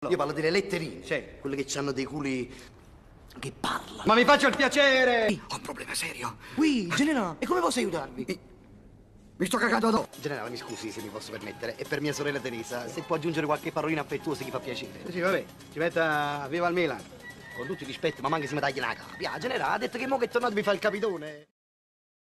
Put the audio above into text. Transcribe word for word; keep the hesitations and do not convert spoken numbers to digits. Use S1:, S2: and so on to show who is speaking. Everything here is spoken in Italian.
S1: Io parlo delle letterine.
S2: Sì.
S1: Quelle che hanno dei culi che parlano.
S2: Ma mi faccia il piacere!
S1: Ho un problema serio. Qui, generale, e come posso aiutarvi?
S2: Mi, mi sto cagando addosso.
S1: Generale, mi scusi se mi posso permettere. È per mia sorella Teresa. Se può aggiungere qualche parolina affettuosa che fa piacere.
S2: Sì, sì, vabbè. Ci metta viva il Milan.
S1: Con tutto il rispetto, ma manca se mi taglia la capia. Generale, ha detto che mo che è tornato mi fa il capitone.